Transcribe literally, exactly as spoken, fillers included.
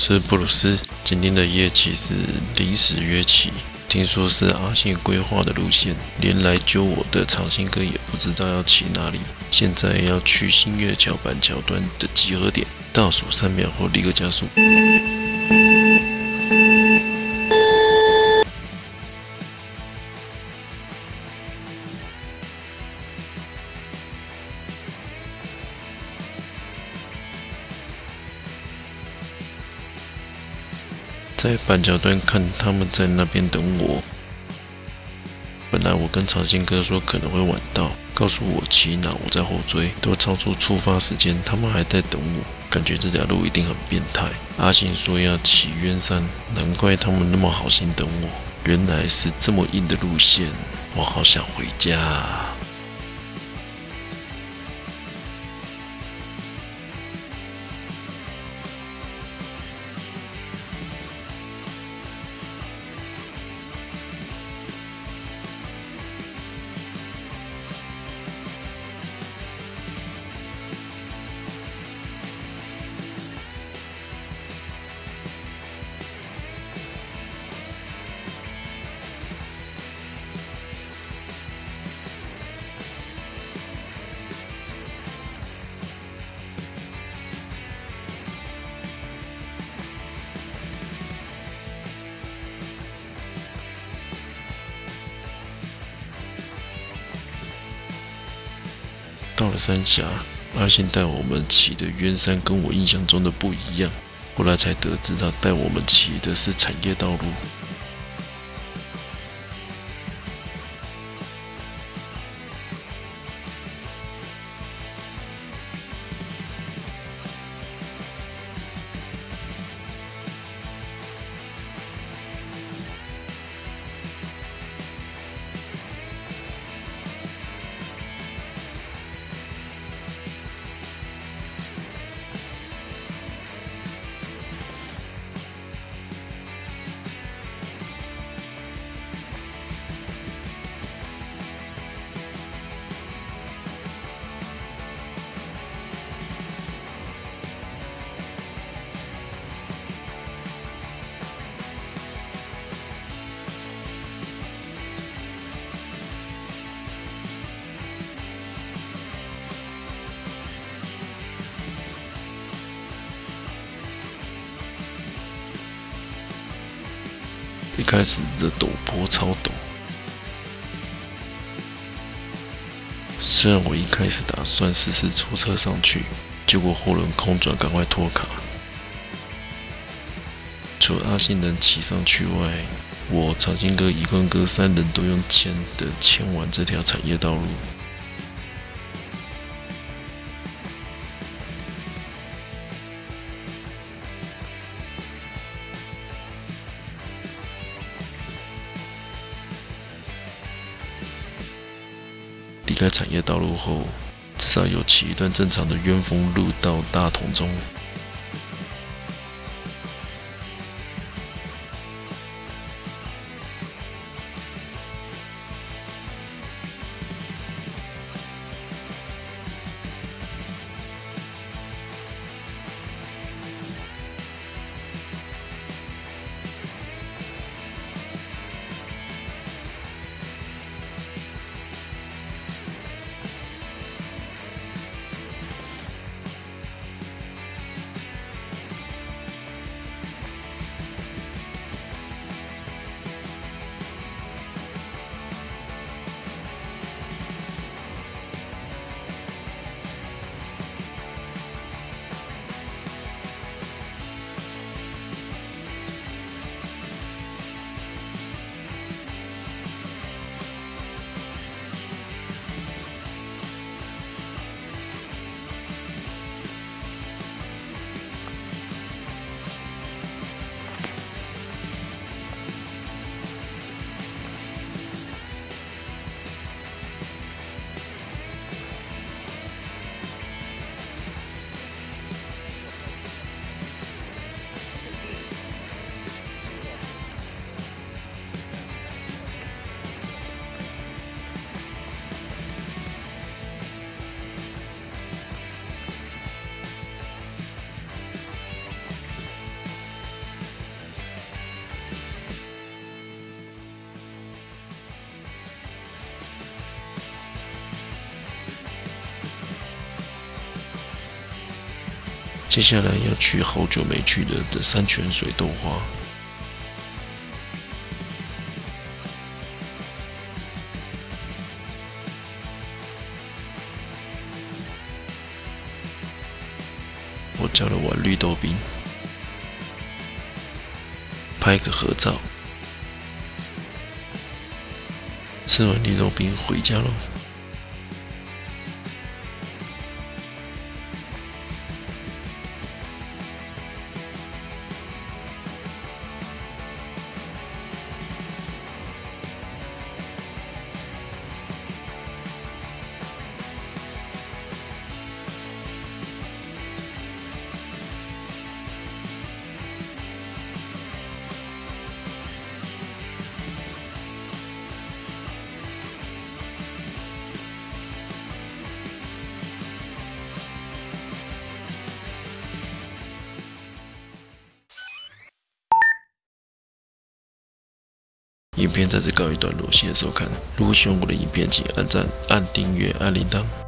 是布鲁斯，今天的夜骑是临时约骑，听说是阿信规划的路线，连来揪我的长兴哥也不知道要骑哪里。现在要去新月桥板桥端的集合点，倒数三秒后立刻加速。在板桥端看他们在那边等我。本来我跟长兴哥说可能会晚到，告诉我骑哪我在后追，都超出出发时间，他们还在等我，感觉这条路一定很变态。阿信说要骑渊山，难怪他们那么好心等我，原来是这么硬的路线，我好想回家啊。到了三峡，阿信带我们骑的渊山跟我印象中的不一样，后来才得知他带我们骑的是产业道路。一开始的陡坡超陡，虽然我一开始打算试试抽车上去，结果后轮空转，赶快脱卡。除了阿信能骑上去外，我长兴哥、一贯哥三人都用牵的牵完这条产业道路。离开产业道路后，至少有骑一段正常的渊峰路到大同中。 接下来要去好久没去的的山泉水豆花。我叫了碗绿豆冰，拍个合照。吃完绿豆冰回家喽。影片在这告一段落，谢谢收看。如果喜欢我的影片，请按赞、按订阅、按铃铛。